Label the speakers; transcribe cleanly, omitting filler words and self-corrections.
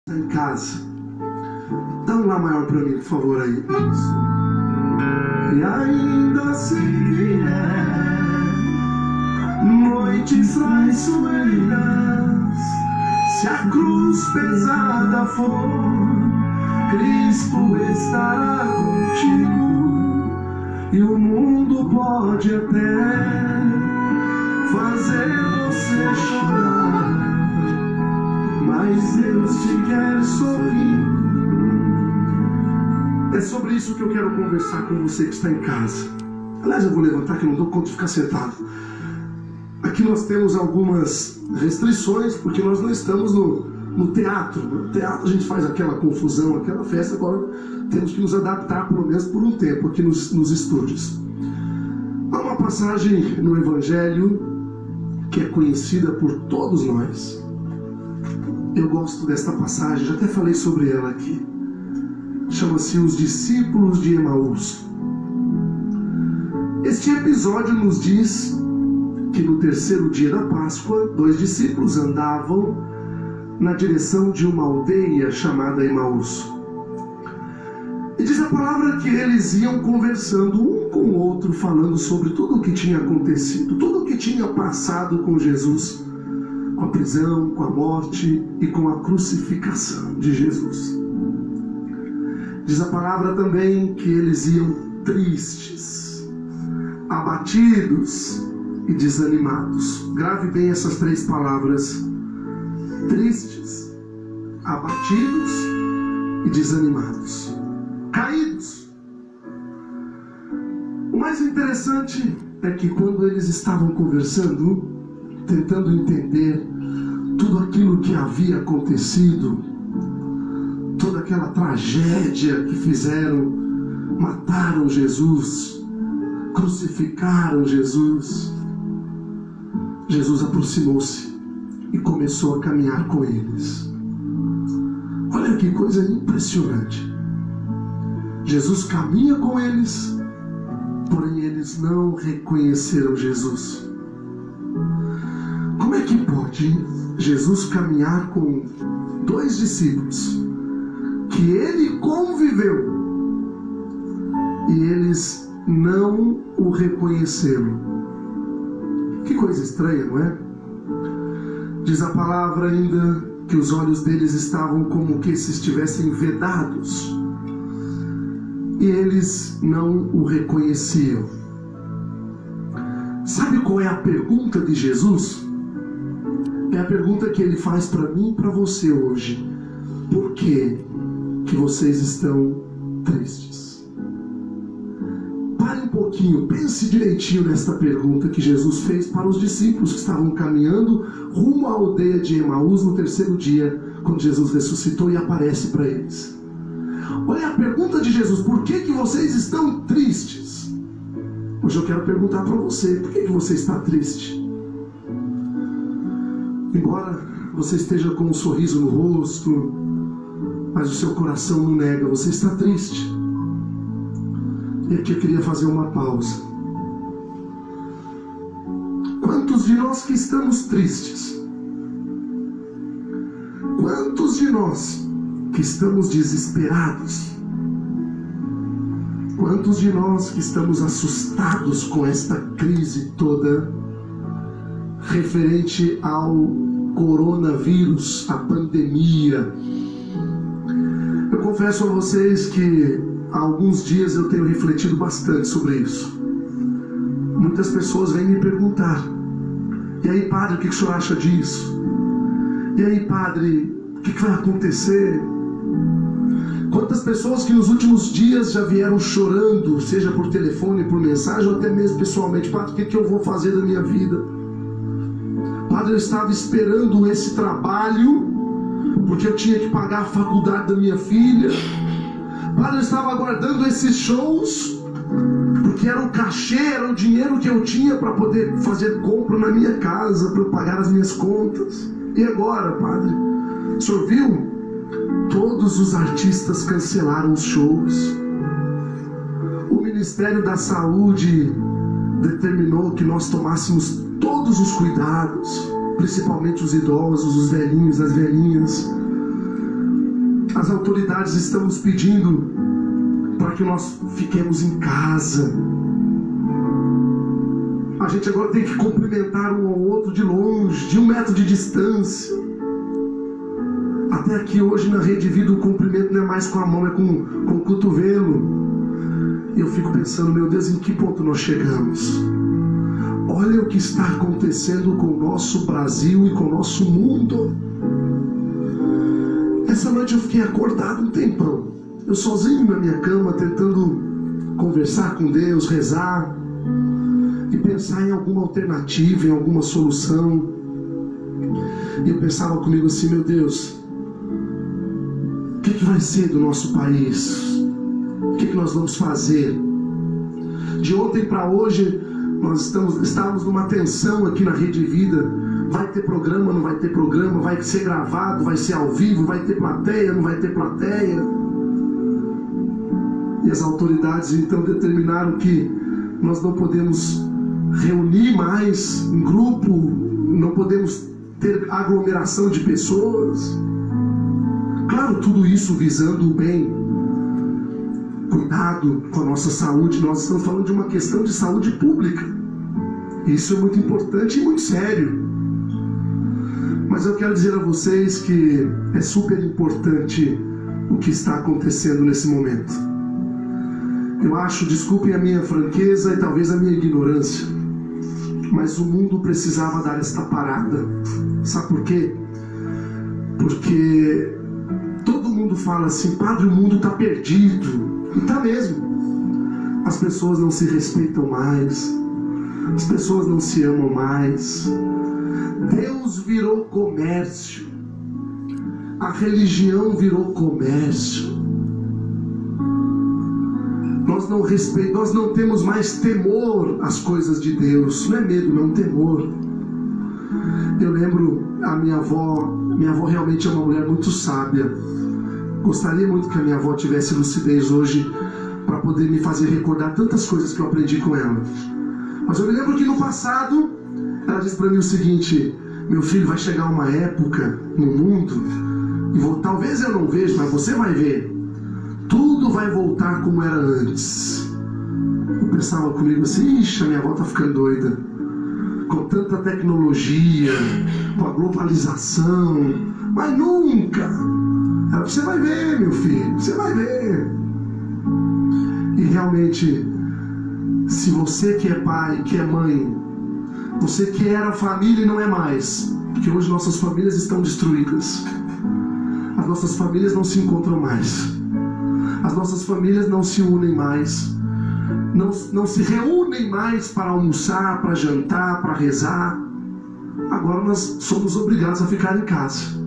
Speaker 1: em casa. Dá um lá maior para mim, por favor, aí. Isso. E ainda sei que noites traiçoeiras, se a cruz pesada for, Cristo estará contigo, e o mundo pode até fazer você chorar, mas Deus te quer sorrir. É sobre isso que eu quero conversar com você que está em casa. Aliás, eu vou levantar que eu não dou conta de ficar sentado. Aqui nós temos algumas restrições, porque nós não estamos no teatro. No teatro a gente faz aquela confusão, aquela festa. Agora temos que nos adaptar, pelo menos por um tempo, aqui nos estúdios. Há uma passagem no Evangelho que é conhecida por todos nós. Eu gosto desta passagem, já até falei sobre ela aqui. Chama-se Os Discípulos de Emaús. Este episódio nos diz que no terceiro dia da Páscoa, 2 discípulos andavam na direção de uma aldeia chamada Emaús. E diz a palavra que eles iam conversando um com o outro, falando sobre tudo o que tinha acontecido, tudo o que tinha passado com Jesus, com a prisão, com a morte e com a crucificação de Jesus. Diz a palavra também que eles iam tristes, abatidos e desanimados. Grave bem essas 3 palavras: tristes, abatidos e desanimados, caídos. O mais interessante é que quando eles estavam conversando, tentando entender tudo aquilo que havia acontecido, toda aquela tragédia que fizeram, mataram Jesus, crucificaram Jesus, Jesus aproximou-se e começou a caminhar com eles. Olha que coisa impressionante. Jesus caminha com eles, porém eles não reconheceram Jesus. Como é que pode Jesus caminhar com 2 discípulos que ele conviveu e eles não o reconheceram? Que coisa estranha, não é? Diz a palavra ainda que os olhos deles estavam como que se estivessem vedados e eles não o reconheciam. Sabe qual é a pergunta de Jesus? É a pergunta que ele faz para mim e para você hoje. Por que vocês estão tristes? Pare um pouquinho, pense direitinho nesta pergunta que Jesus fez para os discípulos que estavam caminhando rumo à aldeia de Emaús no terceiro dia, quando Jesus ressuscitou e aparece para eles. Olha a pergunta de Jesus: por que vocês estão tristes? Hoje eu quero perguntar para você: por que você está triste? Embora você esteja com um sorriso no rosto, mas o seu coração não nega, você está triste. E aqui eu queria fazer uma pausa. Quantos de nós que estamos tristes? Quantos de nós que estamos desesperados? Quantos de nós que estamos assustados com esta crise toda referente ao coronavírus, a pandemia? Eu confesso a vocês que há alguns dias eu tenho refletido bastante sobre isso. Muitas pessoas vêm me perguntar: e aí, padre, o que o senhor acha disso? E aí, padre, o que vai acontecer? Quantas pessoas que nos últimos dias já vieram chorando, seja por telefone, por mensagem, ou até mesmo pessoalmente: padre, o que eu vou fazer da minha vida? Padre, eu estava esperando esse trabalho porque eu tinha que pagar a faculdade da minha filha. Padre, eu estava aguardando esses shows porque era o cachê, era o dinheiro que eu tinha para poder fazer compra na minha casa, para eu pagar as minhas contas. E agora, padre, o senhor viu? Todos os artistas cancelaram os shows. O Ministério da Saúde determinou que nós tomássemos todos os cuidados, principalmente os idosos, os velhinhos, as velhinhas. As autoridades estão nos pedindo para que nós fiquemos em casa. A gente agora tem que cumprimentar um ao outro de longe, de 1 metro de distância. Até aqui hoje na Rede Vida o cumprimento não é mais com a mão, é com o cotovelo. E eu fico pensando, meu Deus, em que ponto nós chegamos? Olha o que está acontecendo com o nosso Brasil e com o nosso mundo. Essa noite eu fiquei acordado um tempão. Eu sozinho na minha cama, tentando conversar com Deus, rezar e pensar em alguma alternativa, em alguma solução. E eu pensava comigo assim, meu Deus, o que vai ser do nosso país? O que nós vamos fazer? De ontem para hoje, nós estávamos numa tensão aqui na Rede Vida. Vai ter programa, não vai ter programa? Vai ser gravado, vai ser ao vivo? Vai ter plateia, não vai ter plateia? E as autoridades então determinaram que nós não podemos reunir mais em grupo, não podemos ter aglomeração de pessoas. Claro, tudo isso visando o bem. Cuidado com a nossa saúde. Nós estamos falando de uma questão de saúde pública. Isso é muito importante e muito sério. Mas eu quero dizer a vocês que é super importante o que está acontecendo nesse momento. Eu acho, desculpem a minha franqueza e talvez a minha ignorância, mas o mundo precisava dar esta parada. Sabe por quê? Porque todo mundo fala assim, padre, o mundo está perdido. E está mesmo. As pessoas não se respeitam mais. As pessoas não se amam mais. Deus virou comércio. A religião virou comércio. Nós não temos mais temor às coisas de Deus. Não é medo, não, temor. Eu lembro a minha avó realmente é uma mulher muito sábia. Gostaria muito que a minha avó tivesse lucidez hoje para poder me fazer recordar tantas coisas que eu aprendi com ela. Mas eu me lembro que no passado ela disse para mim o seguinte: meu filho, vai chegar uma época no mundo e talvez eu não veja, mas você vai ver. Tudo vai voltar como era antes. Eu pensava comigo assim, ixi, a minha avó tá ficando doida. Com tanta tecnologia, com a globalização. Mas nunca. Você vai ver, meu filho, você vai ver. E realmente, se você que é pai, que é mãe, você que era família e não é mais, porque hoje nossas famílias estão destruídas. As nossas famílias não se encontram mais. As nossas famílias não se unem mais. Não se reúnem mais para almoçar, para jantar, para rezar. Agora nós somos obrigados a ficar em casa.